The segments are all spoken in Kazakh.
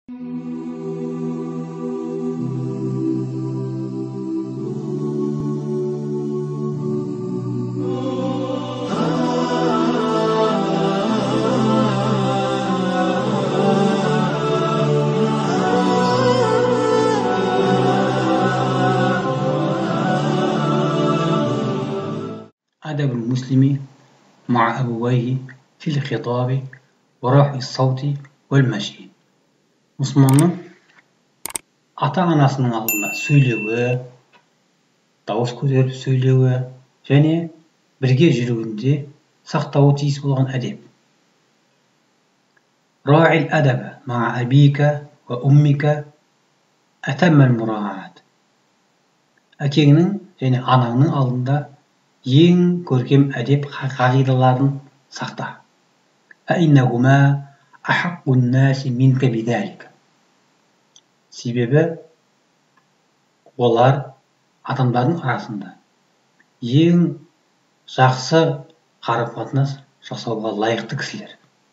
أدب المسلم مع أبويه في الخطاب ورفع الصوت والمشي. Müslümanın ata-anasının aldında söylöwü, dawus köterip söylöwü және birge жүрүүnde сактабы тийиз болгон adep. راعي الأدب مع أبيك وأمك أتم المراعاة. Әкеңнің және анаңның алдында ең көркем әдеп қағидаларын сақта. فإنهما أحق الناس منك بذلك. Себебі олар адамдардың арасында ең жақсы қарым-қатынас жасауға лайықты кісілер.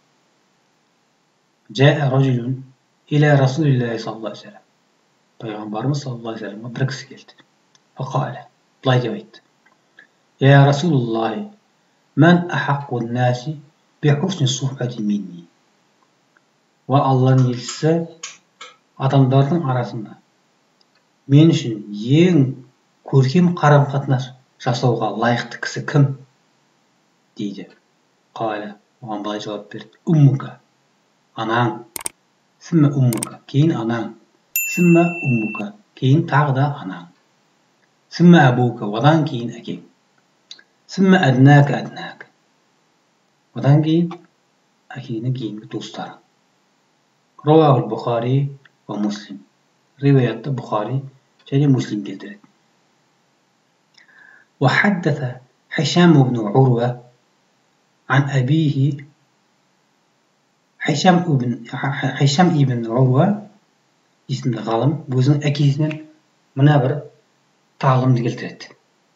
جاء رجل إلى رسول الله صلى الله عليه وسلم. Peygamberimiz sallallahu aleyhi ve sellem'e bir kişi geldi. فقال былай деп айтты. يا رسول الله من أحق الناس بحسن الصحبة مني. Ve Allah'ın elçisi adamların arasında men үшін ең көркем қарым-қатынас жасауға лайықты кісі кім? дейді. Қала, оған былай жауап берді. Уммука, анаң. Сімма уммука, кейін анаң. Сімма уммука, кейін тағы да анаң. Сімма абука, одан кейін әкең. Сімма әднака әднак, одан кейін әкеңнің кейінгі достарың. Равахул Бухари ва Муслим. Риваятты Бухари және Муслим келтіреді. وحدث هشام بن عروة عن أبيه. Хишам ибн Уруа есімді ғалым өзінің әкесінен мына бір тағлымды келтіреді.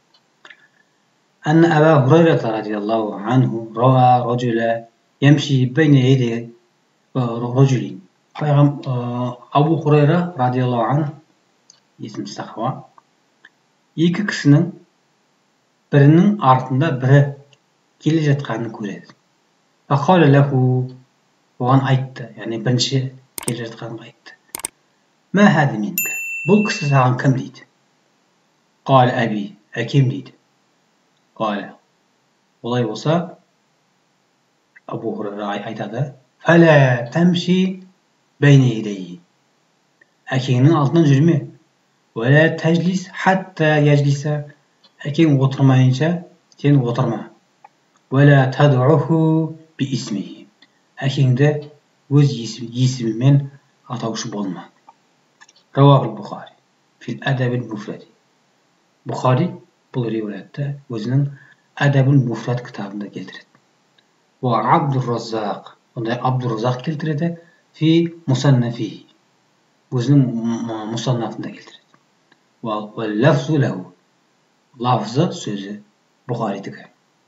أن أبا هريرة رضي الله عنه رأى رجلا يمشي بين يدي رجل. Абу Хурайра радиаллаху анху есімді сахаба екі кісінің бірінің артында бірі келе жатқанын көреді. فقال له, оған айтты, яғни бірінші келе жатқанын айтты. ما هذا منك? бұл кісі саған кім дейді? قال أبي, әкем дейді. قال, олай болса Абу Хурайра айтады. فلا تمشي بين يديه. әкеңнің алдынан жүрме. ولا تجلس حتى يجلس. әкең отырмайынша сен отырма. ولا تدعه باسمه. әкеңді өз есімімен атаушы болма. Равахул Бухари фил адабил муфрад. Бухари бұл риwayatты өзінің Адабул Муфрад кітабында келтіреді. Ва Абдур-Раззақ, ондай Абдур-Раззақ келтіреді фи мусаннафи, өзінің мусаннафында келтіреді. Ва лафзу лаху, лафзы сөзі Бухаридікі.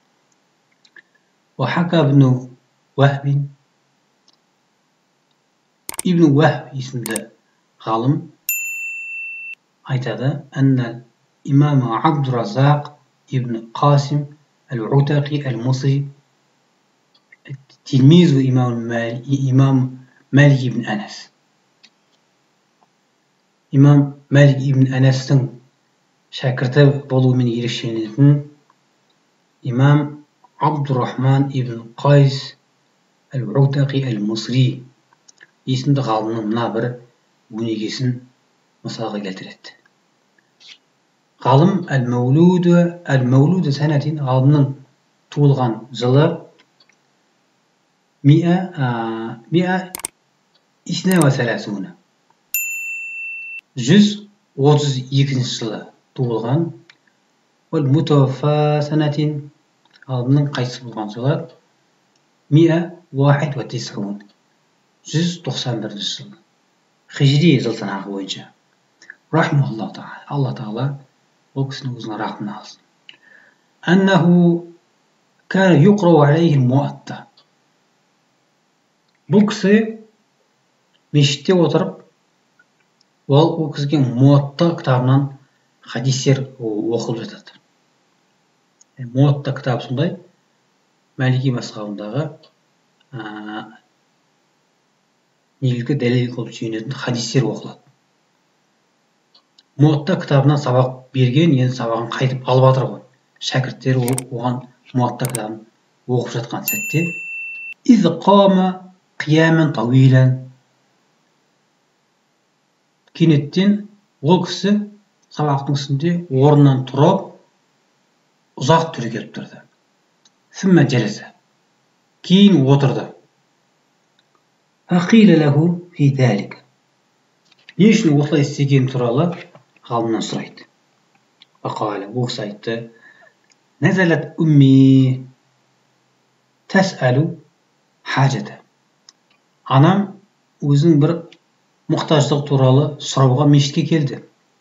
Ва хака ибн Вахбин, Ибн Вахб есімді ғалым айтады. Анна имам Абдур-Раззақ ибн Қасим al-Utaqi al-Misri tilmizu İmam Malik ibn Anas. İmam Malik ibn Anas'ın şakirti болуымен ерекшеленетін İmam Abdurrahman ibn Qays al-Utaqi al-Misri есімді ғалымның мына бір өнегесін мысалға келтіреді. Ғалым әл-Мәулуд сәнәтин, ғалымның туылған жылы 132 жылы туылған. Вәл-Мутаваффа сәнәтин, ғалымның қайтыс болған жылы 191 жылы. Хижри жыл санағы бойынша. Рахмаллаху тағала, Алла тағала ол кісінің өзінің рахмына алсын. Аннаху кәне юқрау алейхи муатта. Бұл кісі мешітте отырып, ол кісіге Муатта кітабынан хадистер оқылып жатады. Муатта кітабы сондай, Малики мазхабындағы негізгі дәлел қылып сүйенетін хадистер оқылады. Муатта кітабынан сабақ берген, енді сабағын қайтып алып жатыр ғой. Шәкірттері оған Муатта кітабын оқып жатқан сәтте, «Из қама қиямен тауилан». Кенеттен ол кісі сабақтың үстінде орнынан тұрып, ұзақ түрегеліп тұрды. Сүммә жәлесе. Кейін отырды. Фақила лаху фи залика. Не үшін осылай істеген туралы ғалымнан сұрайды. Фақала, ол кісі айтты: «Назалат умми тасалу хажата». Анам өзінің бір мұқтаждығы туралы сұрауға мешітке келді.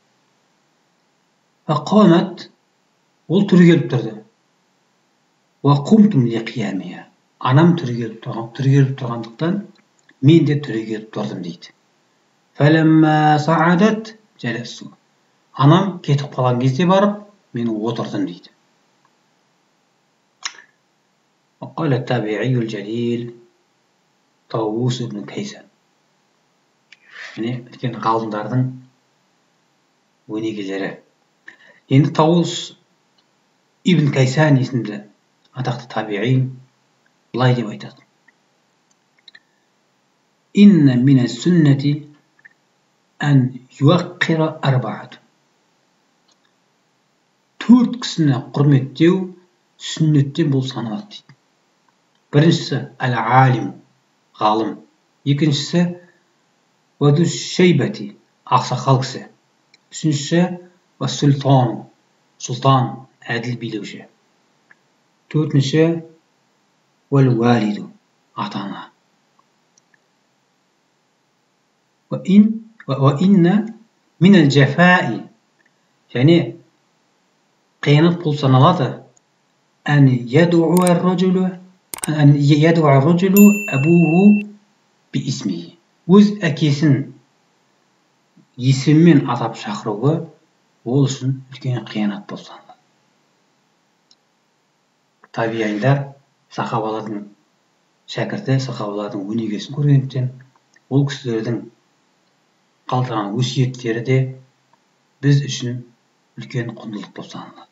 Фақамат, ол түрегеліп тұрды. Ва қумтум ли қиямия. Анам түрегеліп тұрғандықтан мен де түрегеліп тұрдым дейді. Фәләммә саадат жәләссу. Анам кетіп қалған кезде барып, мен отырдым дейді. Вақала табиғиюл жәлил Тауус ибн Кайсан. Міне, үлкен ғалымдардың өнегелері. Енді Тауус ибн Кайсан есімді атақты табиғи былай деп айтады. Инна мина сүннәти ән юаққира арбаат. 4 кісіні құрметтеу сүннеттен бұл саналады дейді. Біріншісі әл-алим, ғалым. Екіншісі ваду шейбати, ақсақал кісі. Үшіншісі вассултан, сұлтан, әділ билеуші. Төртінші вал-валиду, ата-ана. وإن من الجفاء يعني قيانات бұл саналады أن يدعو الرجل أبوه باسمه. Өз әкесін есіммен атап шақыруы ол үшін үлкен қиянат болып саналады. Табиғилар сахабалардың шәкірті, сахабалардың өнегесін көргендіктен ол кісілердің қалдырған өсиеттері де біз үшін үлкен құндылық болып саналады.